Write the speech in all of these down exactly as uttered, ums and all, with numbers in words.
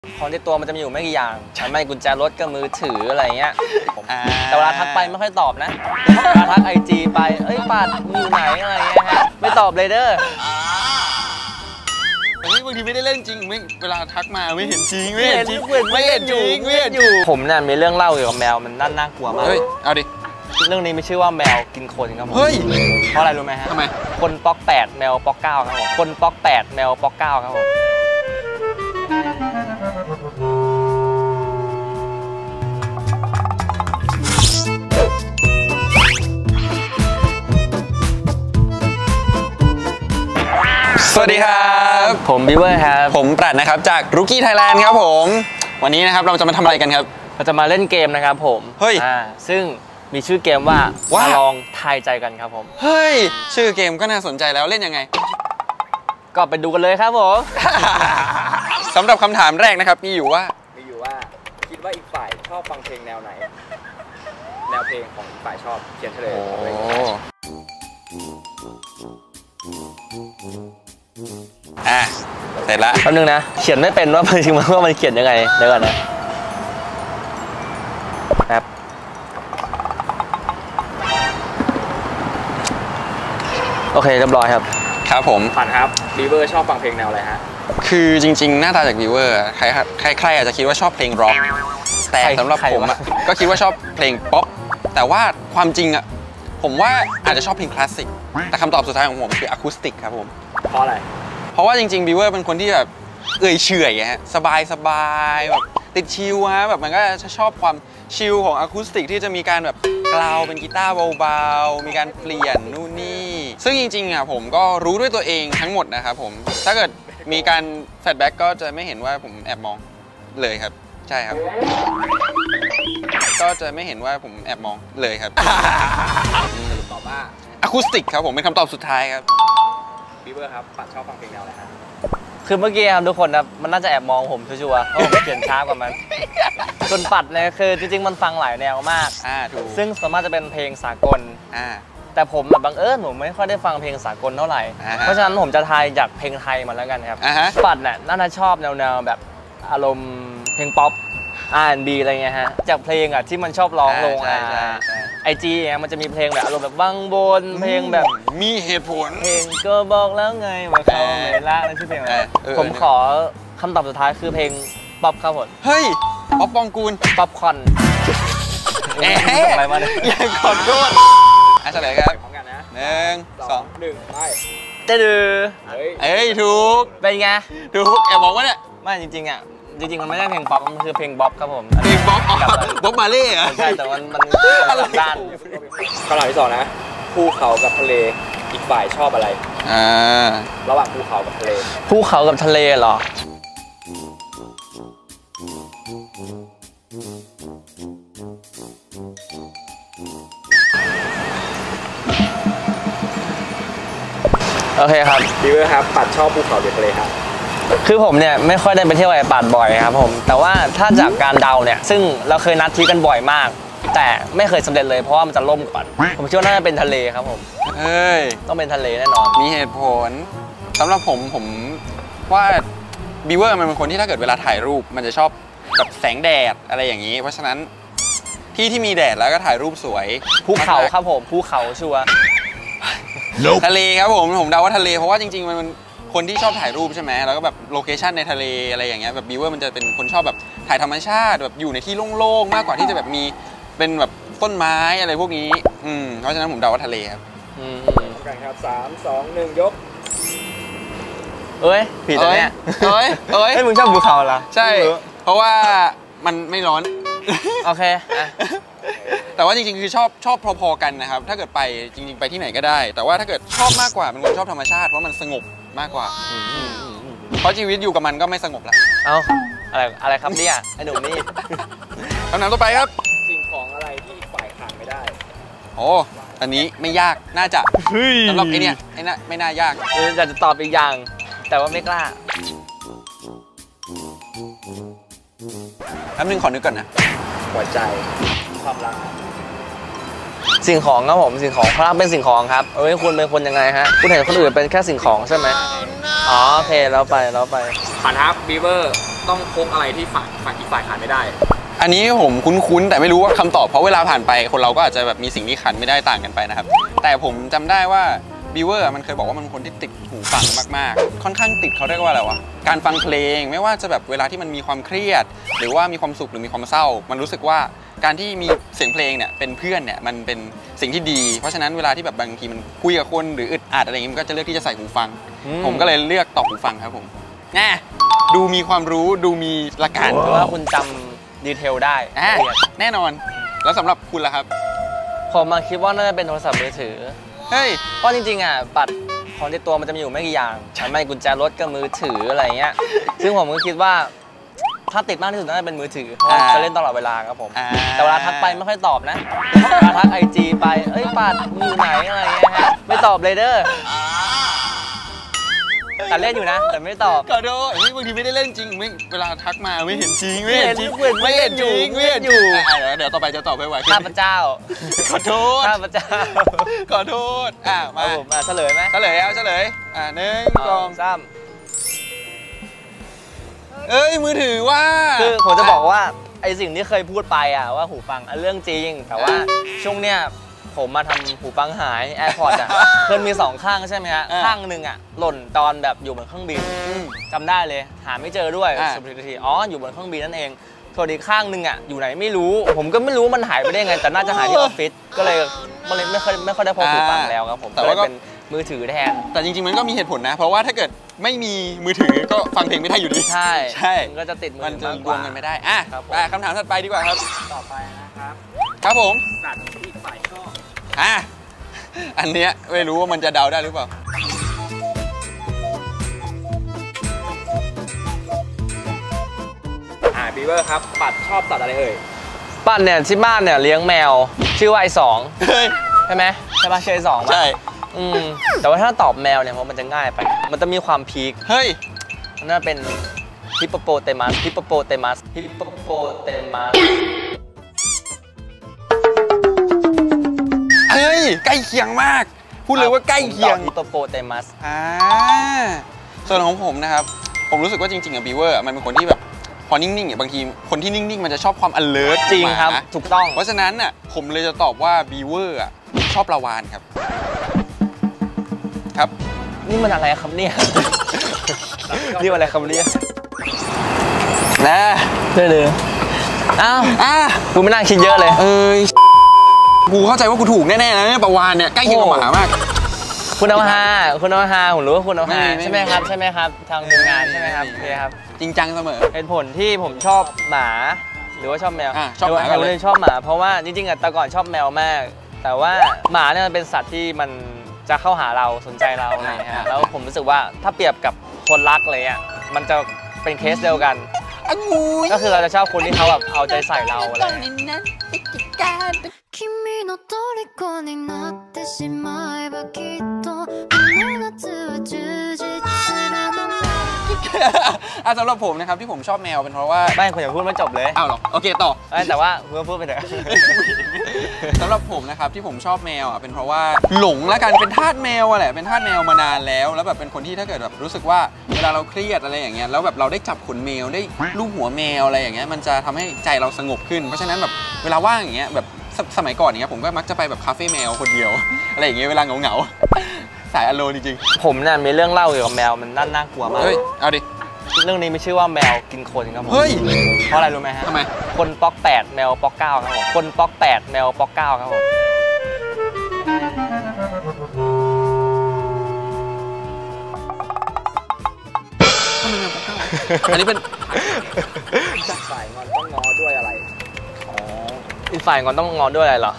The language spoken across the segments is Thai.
ของในตัวมันจะมีอยู่ไม่กี่อย่างไม่กุญแจรถก็มือถืออะไรเงี้ยแต่เวลาทักไปไม่ค่อยตอบนะเวลาทักไอจีไปเอ้ยปัดมือไหนอะไรเงี้ยฮะไม่ตอบเลยเด้อแต่นี่บางทีไม่ได้เล่นจริงไม่เวลาทักมาไม่เห็นจริงไม่เห็นจริงไม่เห็นจริงไม่เห็นอยู่ผมเนี่ยมีเรื่องเล่าเกี่ยวกับแมวมันน่าน่ากลัวมากเฮ้ยเอาดิเรื่องนี้ไม่ชื่อว่าแมวกินคนครับผมเฮ้ยเพราะอะไรรู้ไหมฮะทำไมคนป๊อกแปดแมวป๊อกเก้าครับผมคนป๊อกแปดแมวป๊อกเก้าครับผมสวัสดีครับผมบีเวอร์ครับผมปรัดนะครับจาก Rookie Thailand ครับผมวันนี้นะครับเราจะมาทำอะไรกันครับเราจะมาเล่นเกมนะครับผมเฮ้ยอ่าซึ่งมีชื่อเกมว่ามาลองทายใจกันครับผมเฮ้ยชื่อเกมก็น่าสนใจแล้วเล่นยังไงก็ไปดูกันเลยครับผมสำหรับคำถามแรกนะครับมีอยู่ว่ามีอยู่ว่าคิดว่าอีกฝ่ายชอบฟังเพลงแนวไหนแนวเพลงของอีกฝ่ายชอบเขียนเฉลยอ่ะเสร็จละแป๊บนึงนะเขียนไม่เป็นว่าจริงๆว่ามันเขียนยังไงเดี๋ยวก่อนนะแป๊บโอเคเรียบร้อยครับครับผมผ่านครับบีเวอร์ชอบฟังเพลงแนวอะไรฮะคือจริงๆหน้าตาจากบีเวอร์ใครใครๆอาจจะคิดว่าชอบเพลงร็อกแต่สำหรับผมอ่ะก็คิดว่าชอบเพลงป๊อปแต่ว่าความจริงอ่ะผมว่าอาจจะชอบเพลงคลาสสิกแต่คำตอบสุดท้ายของผมคืออะคูสติกครับผมเพราะอะไรเพราะว่าจริงๆบีเวอร์เป็นคนที่แบบเอื่อยเฉยฮะสบายสบายแบบติดชิลฮะแบบมันก็จะชอบความชิลของอะคูสติกที่จะมีการแบบกลาวเป็นกีตาร์เบาๆมีการเปลี่ยนนู่นนี่ซึ่งจริงๆอ่ะผมก็รู้ด้วยตัวเองทั้งหมดนะครับผมถ้าเกิดมีการแฟลชแบ็กก็จะไม่เห็นว่าผมแอบมองเลยครับใช่ครับก็จะไม่เห็นว่าผมแอบมองเลยครับตอบว่าอะคูสติกครับผมเป็นคำตอบสุดท้ายครับบีเวอร์ครับปัดชอบฟังเพลงแนวอะไรครับคือเมื่อกี้ครับทุกคนนะมันน่าจะแอบมองผมชัวร์ๆเพราะผมเขียนช้ากว่ามันจนปัดเนี่ยคือจริงๆมันฟังหลายแนวมากอ่าถูกซึ่งสามารถจะเป็นเพลงสากลอ่าแต่ผมแบบบังเอิญผมไม่ค่อยได้ฟังเพลงสากลเท่าไหร่เพราะฉะนั้นผมจะทายจากเพลงไทยมาแล้วกันครับปัดเนี่ยน่าจะชอบแนวๆแบบอารมณ์เพลงป๊อป อาร์ แอนด์ บี อะไรเงี้ยฮะจากเพลงอ่ะที่มันชอบร้องลงไอจีเนี่ยมันจะมีเพลงแบบอารมณ์แบบบังบนเพลงแบบมีเหตุผลเพลงก็บอกแล้วไงว่าเขาไม่ละนั่นชื่อเพลงอะไรผมขอคำตอบสุดท้ายคือเพลงป๊อปครับผมเฮ้ยป๊อปปองกูลป๊อปคอนเอ๊ะยังขอโทษอ่ะเฉลยครับพร้อมกันนะหนึ่งสองหนึ่งไปเต้ดือเอ้ยถูกเป็นไงถูกแอบบอกว่าเนี่ยไม่จริงๆอ่ะจริงๆมันไม่ใช่เพลงป๊อปมันคือเพลงบ๊อบครับผมเพลงบ๊อบบ๊อบมาเล่เหรอใช่แต่มันมันด้านคำถามที่สองนะภูเขากับทะเลอีกฝ่ายชอบอะไรอ่าระหว่างภูเขากับทะเลภูเขากับทะเลเหรอโอเคครับบีเวอร์ครับปัดชอบภูเขาหรือทะเลครับคือผมเนี่ยไม่ค่อยได้ไปเที่ยวไอ้ป่าบ่อยครับผมแต่ว่าถ้าจากการเดาเนี่ยซึ่งเราเคยนัดทีกันบ่อยมากแต่ไม่เคยสำเร็จเลยเพราะว่ามันจะล่มก่อนผมเชื่อว่าน่าจะเป็นทะเลครับผมเฮ้ยต้องเป็นทะเลแน่นอนมีเหตุผลสำหรับผมผมว่าบีเวอร์มันเป็นคนที่ถ้าเกิดเวลาถ่ายรูปมันจะชอบกับแสงแดดอะไรอย่างนี้เพราะฉะนั้นที่ที่มีแดดแล้วก็ถ่ายรูปสวยภูเขาครับผมภูเขาชัวร์ทะเลครับผมผมเดาว่าทะเลเพราะว่าจริงๆมันคนที่ชอบถ่ายรูปใช่ไหมแล้วก็แบบโลเคชั่นในทะเลอะไรอย่างเงี้ยแบบบีเวอร์มันจะเป็นคนชอบแบบถ่ายธรรมชาติแบบอยู่ในที่โล่งๆมากกว่าที่จะแบบมีเป็นแบบต้นไม้อะไรพวกนี้อืมเพราะฉะนั้นผมเดาว่าทะเลครับอืมกันครับสามสองหนึ่งยกเอ้ยผิดแล้วเนี่ยเอ้ยเอ้ยให้มึงชอบภูเขาเหรอใช่เพราะว่ามันไม่ร้อนโอเคแต่ว่าจริงๆคือชอบชอบพอๆกันนะครับถ้าเกิดไปจริงๆไปที่ไหนก็ได้แต่ว่าถ้าเกิดชอบมากกว่าเป็นคนชอบธรรมชาติเพราะมันสงบมากกว่าเพราะชีวิตอยู่กับมันก็ไม่สงบแล้วเอ้าอะไรอะไรครับเนี่ยไอ้หนุ่มนี่คำถามต่อไปครับสิ่งของอะไรที่อีกฝ่ายขาดไม่ได้โอ้อันนี้ไม่ยากน่าจะสำหรับไอ้เนี่ยไอ้น่ะไม่น่ายากอยากจะตอบอีกอย่างแต่ว่าไม่กล้าแป๊บนึงขอนึกก่อนนะหัวใจความรักสิ่งของครับผมสิ่งของครับเป็นสิ่งของครับเอ้ยคุณเป็นคนยังไงฮะคุณเห็นคนอื่นเป็นแค่สิ่งของใช่ไหมอ๋อโอเคแล้วไปแล้วไปผ่านครับบีเวอร์ต้องพกอะไรที่ฝั่งฝั่งอีกฝ่ายขาดไม่ได้อันนี้ผมคุ้นๆแต่ไม่รู้ว่าคำตอบเพราะเวลาผ่านไปคนเราก็อาจจะแบบมีสิ่งที่ขาดไม่ได้ต่างกันไปนะครับแต่ผมจำได้ว่าบีเวอร์มันเคยบอกว่ามันเป็นคนที่ติดหูฟังมากๆค่อนข้างติดเขาเรียกว่าอะไรวะการฟังเพลงไม่ว่าจะแบบเวลาที่มันมีความเครียดหรือว่ามีความสุขหรือมีความเศร้ามันรู้สึกว่าการที่มีเสียงเพลงเนี่ยเป็นเพื่อนเนี่ยมันเป็นสิ่งที่ดีเพราะฉะนั้นเวลาที่แบบบางทีมันคุยกับคนหรืออึดอัดอะไรอย่างงี้มันก็จะเลือกที่จะใส่หูฟังผมก็เลยเลือกตอบหูฟังครับผมแน่ดูมีความรู้ดูมีหลักการเพราะว่าคุณจำดีเทลได้แน่นอนแล้วสำหรับคุณล่ะครับผมมาคิดว่าน่าจะเป็นโทรศัพท์มือถือเฮ้ยเพราะจริงๆอ่ะบัตรของในตัวมันจะมีอยู่ไม่กี่อย่างไม่กุญแจรถกับมือถืออะไรเงี้ยซึ่งผมก็คิดว่าถ้าติดมากที่สุดน่าจะเป็นมือถือเพราะจะเล่นตลอดเวลาครับผมแต่เวลาทักไปไม่ค่อยตอบนะเวลาทักไอจีไปเอ้ยบัตรมือไหนอะไรเงี้ยฮะไม่ตอบเลยเด้อแต่เล่นอยู่นะแต่ไม่ตอบขอโทษบางทีไม่ได้เล่นจริงไม่เวลาทักมาไม่เห็นจริงไม่เห็นจริงไม่เห็นจริงไม่เห็นอยู่เดี๋ยวต่อไปจะตอบไปไหวข้าพเจ้าขอโทษข้าพเจ้าขอโทษอ่ะมามาเฉลยไหมเฉลยเอาเฉลยอ่ะหนึ่งสองสามเอ้ยมือถือว่าคือผมจะบอกว่าไอสิ่งที่เคยพูดไปอ่ะว่าหูฟังเรื่องจริงแต่ว่าช่วงเนี้ยผมมาทำหูฟังหาย AirPods อ่ะเคยมีสองข้างใช่ไหมฮะข้างหนึ่งอ่ะหล่นตอนแบบอยู่บนเครื่องบินจำได้เลยหาไม่เจอด้วยสุดทีอ๋ออยู่บนเครื่องบินนั่นเองส่วนอีกข้างหนึ่งอ่ะอยู่ไหนไม่รู้ผมก็ไม่รู้มันหายไปได้ไงแต่น่าจะหายที่ออฟฟิศก็เลยไม่ค่อยไม่ค่อยได้พกหูฟังแล้วครับผมแต่ว่าเป็นมือถือแทนแต่จริงๆมันก็มีเหตุผลนะเพราะว่าถ้าเกิดไม่มีมือถือก็ฟังเพลงไม่ได้อยู่ดีใช่ใช่ก็จะติดมือมันจะรวมกันไม่ได้อ่ะคำถามถัดไปดีกว่าครับต่อไปนะครับครับผมตัดอีกฝ่ายชอบอ่ะอันเนี้ยไม่รู้ว่ามันจะเดาได้หรือเปล่าอ่าบีเวอร์ครับปัดชอบสัตว์อะไรเอ่ยปัดเนี่ยที่บ้านเนี่ยเลี้ยงแมวชื่อว่าไอสองใช่ไหมใช่ป่ะชื่อไอสองใช่อืมแต่ว่าถ้าตอบแมวเนี่ยเพราะมันจะง่ายไปมันจะมีความพีคเฮ้ยมันน่าเป็นฮิปโปโปเตมัสฮิปโปโปเตมัสฮิปโปโปเตมัสเฮ้ยใกล้เคียงมากพูดเลยว่าใกล้เคียงฮิปโปโปเตมัสอ่าส่วนของผมนะครับผมรู้สึกว่าจริงๆอะบีเวอร์มันเป็นคนที่แบบพอนิ่งๆเนี่ยบางทีคนที่นิ่งๆมันจะชอบความ alert จริงครับถูกต้องเพราะฉะนั้นน่ะผมเลยจะตอบว่าบีเวอร์อะชอบปลาวาฬครับครับนี่มันอะไรครับเนี่ยนี่อะไรครับเนี่ยนะเด้อเลยอ้าวอ้ากูไม่น่าคิดเยอะเลยเอ้ยกูเข้าใจว่ากูถูกแน่ๆนะเนี่ยปลาวาฬเนี่ยใกล้เคียงกับหมามากคุณเอาฮาคุณเอาฮาผมรู้ว่าคุณเอาฮาใช่ไหมครับใช่ไหมครับทางทีมงานใช่ไหมครับโอเคครับจริงจังเสมอเป็นผลที่ผมชอบหมาหรือว่าชอบแมวชอบหมาก็เลยชอบหมาเพราะว่าจริงๆอะแต่ก่อนชอบแมวมากแต่ว่าหมาเนี่ยมันเป็นสัตว์ที่มันจะเข้าหาเราสนใจเราอะไรเงี้ยแล้วผมรู้สึกว่าถ้าเปรียบกับคนรักเลยอ่ะมันจะเป็นเคสเดียวกันก็คือเราจะชอบคนที่เขาแบบเอาใจใส่เราอะไรอ่ะสำหรับผมนะครับที่ผมชอบแมวเป็นเพราะว่าไม่คุณอย่าพูดไม่จบเลยอ้าวหรอโอเคต่อแต่ว่าคุณพูดไปเถอะสำหรับผมนะครับที่ผมชอบแมวอ่ะเป็นเพราะว่าหลงและกันเป็นทาสแมวอ่ะแหละเป็นทาสแมวมานานแล้วแล้วแบบเป็นคนที่ถ้าเกิดแบบรู้สึกว่าเวลาเราเครียดอะไรอย่างเงี้ยแล้วแบบเราได้จับขนแมวได้ลูบหัวแมวอะไรอย่างเงี้ยมันจะทำให้ใจเราสงบขึ้นเพราะฉะนั้นแบบเวลาว่างอย่างเงี้ยแบบสมัยก่อนเนี้ยผมก็มักจะไปแบบคาเฟ่แมวคนเดียวอะไรอย่างเงี้ยเวลาเหงาๆสายอโลจริงๆผมเนี่ยมีเรื่องเล่าเกี่ยวกับแมวมันน่าน่ากลัวมากเฮ้ยเอาดิเรื่องนี้มีชื่อว่าแมวกินคนครับผมเฮ้ยเพราะอะไรรู้ไหมฮะทำไมคนป๊อกแปดแมวป๊อกเก้าครับผมคนป๊อกแปดแมวป๊อกเก้าครับผมทำไมแมวป๊อกเก้าอันนี้เป็นจากฝ่ายงอนต้องงอด้วยอะไรอ๋ออีกฝ่ายงอนต้องงอด้วยอะไรเหรอ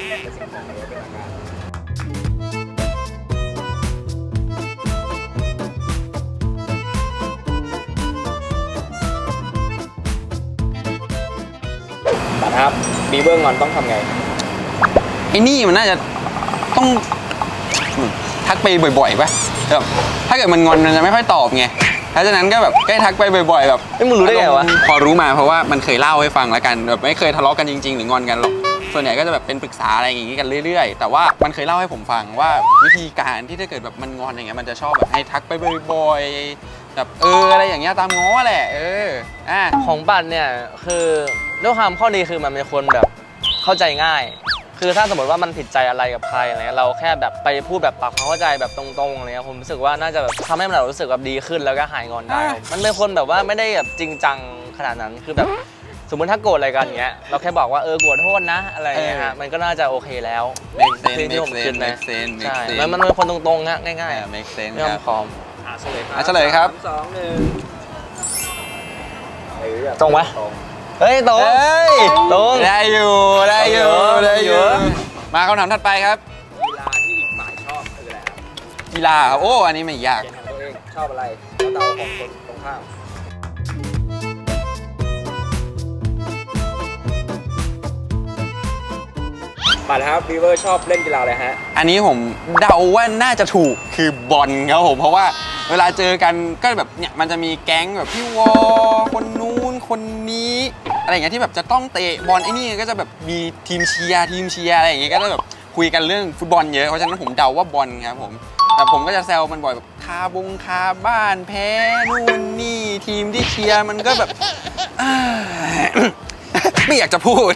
ครับบีเวอร์งอนต้องทำไงไอ้นี่มันน่าจะต้องทักไปบ่อยๆป่ะแบบถ้าเกิดมันงอนมันจะไม่ค่อยตอบไงเพราะฉะนั้นก็แบบใกล้ทักไปบ่อยๆแบบไม่มึงรู้ได้ไงวะพอรู้มาเพราะว่ามันเคยเล่าให้ฟังแล้วกันแบบไม่เคยทะเลาะกันจริงๆหรืองอนกันหรอกส่วนใหญ่ก็จะแบบเป็นปรึกษาอะไรอย่างงี้กันเรื่อยๆแต่ว่ามันเคยเล่าให้ผมฟังว่าวิธีการที่ถ้าเกิดแบบมันงอนอย่างเงี้ยมันจะชอบแบบให้ทักไปบ่อยๆแบบเอออะไรอย่างเงี้ยตามง้อแหละเอออ่ะของปัดเนี่ยคือด้วยความข้อดีคือมันเป็นคนแบบเข้าใจง่ายคือถ้าสมมติว่ามันผิดใจอะไรกับใครอะไรเราแค่แบบไปพูดแบบปรับความเข้าใจแบบตรงๆอะไรเงี้ยผมรู้สึกว่าน่าจะแบบทำให้เรารู้สึกแบบดีขึ้นแล้วก็หายงอนได้มันเป็นคนแบบว่าไม่ได้แบบจริงจังขนาดนั้นคือแบบสมมติถ้าโกรธอะไรกันเงี้ยเราแค่บอกว่าเออโกรธโทษนะอะไรเงี้ยฮะมันก็น่าจะโอเคแล้วคือที่ผมคิดนะใช่มันมันเป็นคนตรงๆนะง่ายๆ make sense ไม่ต้องพร้อมอ่ะเฉลยครับเฉลยครับสองหนึ่งตรงไหมเฮ้ยตรงตรงได้อยู่ได้อยู่ได้อยู่มาคำถามถัดไปครับกีฬาที่อีกฝ่ายชอบคืออะไรครับกีฬาครับโอ้อันนี้ไม่ยากเกมของตัวเองชอบอะไรแล้วเดาของคนตรงข้ามปัดครับวีเวอร์ชอบเล่นกีฬาอะไรฮะอันนี้ผมเดาว่าน่าจะถูกคือบอลครับผมเพราะว่าเวลาเจอกันก็แบบเนี่ยมันจะมีแก๊งแบบพี่วอคนนู้นคนนี้อะไรอย่างเงี้ยที่แบบจะต้องเตะบอลไอ้นี่ก็จะแบบมีทีมเชียร์ทีมเชียร์อะไรอย่างเงี้ยก็จะแบบคุยกันเรื่องฟุตบอลเยอะเพราะฉะนั้นผมเดาว่าบอลครับผมแต่ผมก็จะแซวมันบ่อยแบบคาบงคาบ้านแพ้นู่นนี่ทีมที่เชียร์มันก็แบบไม่อยากจะพูด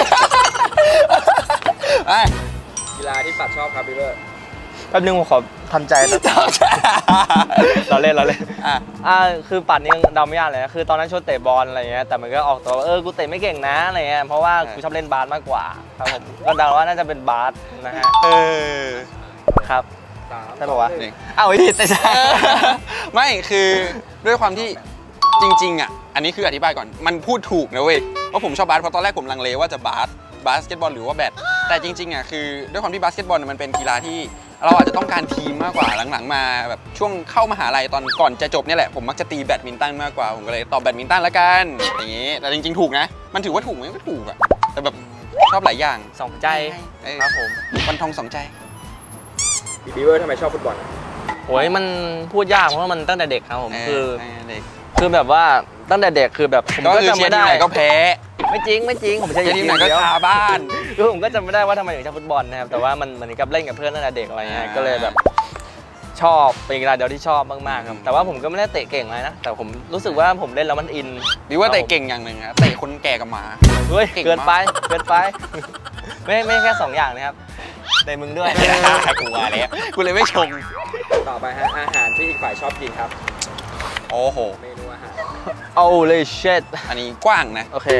กีฬาที่ปัดชอบครับพี่เบิร์ดแป๊บนึงผมขอทำใจนะเราเล่นเราเล่นอ่าคือปัดนี่เดาไม่ยากเลยคือตอนนั้นชวนเตะบอลอะไรเงี้ยแต่มันก็ออกตัวเออกูเตะไม่เก่งนะอะไรเงี้ยเพราะว่ากูชอบเล่นบาสมากกว่าครับผมก็เดาว่าน่าจะเป็นบาสนะฮะเออครับใช่ป่าวะอ้าวผิดแต่ใช่ไม่คือด้วยความที่จริงๆอ่ะอันนี้คืออธิบายก่อนมันพูดถูกนะเว้ยว่าผมชอบบาสเพราะตอนแรกผมลังเลว่าจะบาสบาสเกตบอลหรือว่าแบดแต่จริงๆอ่ะคือด้วยความที่บาสเกตบอลมันเป็นกีฬาที่เราอาจจะต้องการทีมมากกว่าหลังๆมาแบบช่วงเข้ามหาลัยตอนก่อนจะจบเนี่ยแหละผมมักจะตีแบดมินตันมากกว่าผมก็เลยตอบแบดมินตันละกันอย่างงี้แต่จริงๆถูกนะมันถือว่าถูกไหมก็ถูกอ่ะแต่แบบชอบหลายอย่างสองใจครับผมวันทองสองใจบีเวอร์ทำไมชอบฟุตบอลโอ้ยมันพูดยากเพราะว่ามันตั้งแต่เด็กครับผมคือคือแบบว่าตั้งแต่เด็กคือแบบผมก็จำไม่ได้ก็แพ้ไม่จริงไม่จริงผมใช้ทีมไหนก็คาบ้านคือผมก็จำไม่ได้ว่าทำไมถึงชอบฟุตบอลนะครับแต่ว่ามันเหมือนกับเล่นกับเพื่อนตั้งแต่เด็กอะไรเงี้ยก็เลยแบบชอบเป็นกีฬาเดียวที่ชอบมากๆครับแต่ว่าผมก็ไม่ได้เตะเก่งเลยนะแต่ผมรู้สึกว่าผมเล่นแล้วมันอินดีว่าเตะเก่งอย่างหนึ่งนะเตะคนแก่กับหมาเฮ้ยเกินไปเกินไปไม่ไม่แค่สองอย่างนะครับในมึงด้วยกูว่าแล้วกูเลยไม่ชมต่อไปฮะอาหารที่อีกฝ่ายชอบกินครับโอ้โหเมนูอาหารโอ้เลยเช็ดอันนี้กว้างนะโอเค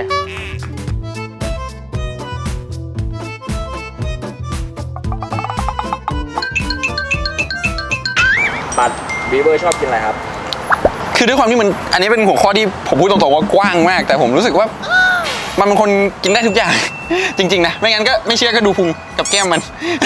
ปัดบีเวอร์ชอบกินอะไรครับคือด้วยความที่มันอันนี้เป็นหัวข้อที่ผมพูดตรงๆว่ากว้างมากแต่ผมรู้สึกว่ามันเป็นคนกินได้ทุกอย่างจริงๆนะไม่งั้นก็ไม่เชื่อก็ดูพุงกับแก้มมัน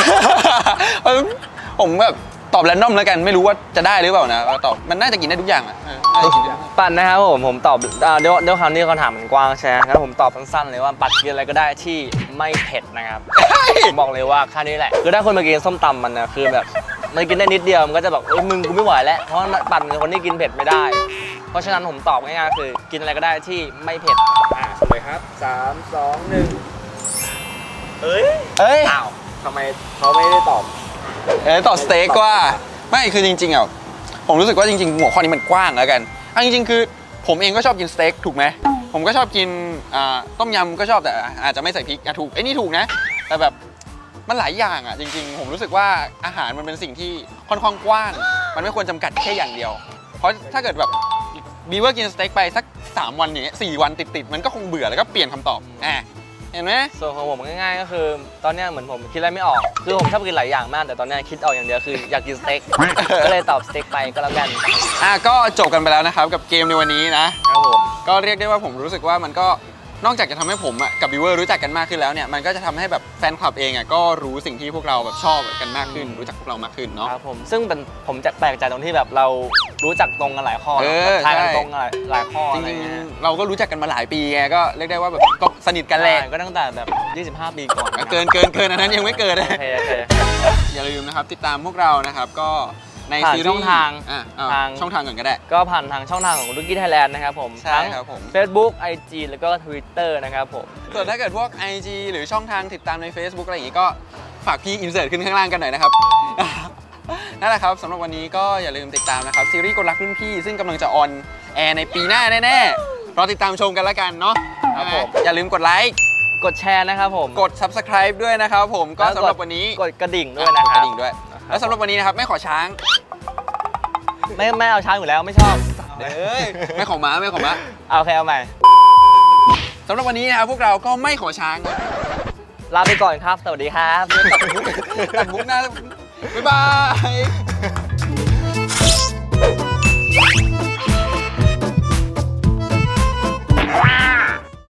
ผมแบบตอบแรนดอมแล้วกันไม่รู้ว่าจะได้หรือเปล่านะตอบมันน่าจะกินได้ทุกอย่างอ่ะปัดนะครับผมผมตอบเดี๋ยวเดี๋ยวคำนี้เขาถามมันกว้างใช่ไหมงั้นผมตอบสั้นๆเลยว่าปัดกินอะไรก็ได้ที่ไม่เผ็ดนะครับผมบอกเลยว่าแค่นี้แหละคือถ้าคนมากินส้มตำมันนะคือแบบมันกินได้นิดเดียวมันก็จะแบบเออมึงกูไม่ไหวแล้วเพราะปัดเป็นคนที่กินเผ็ดไม่ได้เพราะฉะนั้นผมตอบง่ายๆคือกินอะไรก็ได้ที่ไม่เผ็ดอ่าเลยครับสามสองหนึ่งเอ้ยเอ้ยอ้าวทำไมเขาไม่ได้ตอบเออตอบสเต็กว่าไม่คือจริงๆอ่ะผมรู้สึกว่าจริงๆหัวข้อนี้มันกว้างแล้วกันอันจริงๆคือผมเองก็ชอบกินสเต็กถูกไหมผมก็ชอบกินต้มยำก็ชอบแต่อาจจะไม่ใส่พริกถูกไอ้นี่ถูกนะแต่แบบมันหลายอย่างอ่ะจริงๆผมรู้สึกว่าอาหารมันเป็นสิ่งที่ค่อนข้างกว้างมันไม่ควรจำกัดแค่อย่างเดียวเพราะถ้าเกิดแบบบีเวอร์กินสเต็กไปสักสามวันอย่างเงี้ยสี่วันติดๆมันก็คงเบื่อแล้วก็เปลี่ยนคำตอบอ่ะเห็นไหมส่วนของผมง่ายๆก็คือตอนนี้เหมือนผมคิดอะไรไม่ออกคือผมชอบกินหลายอย่างมากแต่ตอนนี้คิดออกอย่างเดียวคืออยากกินสเต็กก็เลยตอบสเต็กไปก็แล้วกันอ่ะก็จบกันไปแล้วนะครับกับเกมในวันนี้นะครับผมก็เรียกได้ว่าผมรู้สึกว่ามันก็นอกจากจะทำให้ผมกับบิวเวอร์รู้จักกันมากขึ้นแล้วเนี่ยมันก็จะทำให้แบบแฟนคลับเองอ่ะก็รู้สิ่งที่พวกเราแบบชอบกันมากขึ้นรู้จักพวกเรามากขึ้นเนาะครับผมซึ่งเป็นผมจะแปลกใจตรงที่แบบเรารู้จักตรงกันหลายข้อทายกันตรงกันหลายข้อจริงๆเราก็รู้จักกันมาหลายปีไงก็เรียกได้ว่าแบบก็สนิทกันแหละก็ตั้งแต่แบบยี่สิบห้าปีก่อนเกินเกินเกินอันนั้นยังไม่เกินเลยอย่าลืมนะครับติดตามพวกเรานะครับก็ในช่องทางทางช่องทางก่อนก็ได้ก็ผ่านทางช่องทางของ Rookie Thailand นะครับผมทั้ง Facebook ไอ จี แล้วก็ Twitter นะครับผมส่วนถ้าเกิดพวก ไอ จี หรือช่องทางติดตามใน Facebook อะไรอย่างงี้ก็ฝากพี่อินเสิร์ตขึ้นข้างล่างกันหน่อยนะครับนั่นแหละครับสำหรับวันนี้ก็อย่าลืมติดตามนะครับซีรีส์กดรักรุ่นพี่ซึ่งกำลังจะออนแอร์ในปีหน้าแน่ๆรอติดตามชมกันแล้วกันเนาะครับผมอย่าลืมกดไลค์กดแชร์นะครับผมกด ซับสไครบ์ ด้วยนะครับผมก็สำหรับวันนี้กดกระดิ่งด้วยนะครับกดกระดิ่งด้วยแล้วสำหรับวันนี้นะครับไม่ขอช้างไม่ไม่เอาช้างอยู่แล้วไม่ชอบเด้ยไม่ขอม้าไม่ขอม้าเอาแค่เอาใหม่สำหรับวันนี้นะครับพวกเราก็ไม่ขอช้างลาไปก่อนครับสวัสดีครับตัดมุกหน้าบ๊ายบาย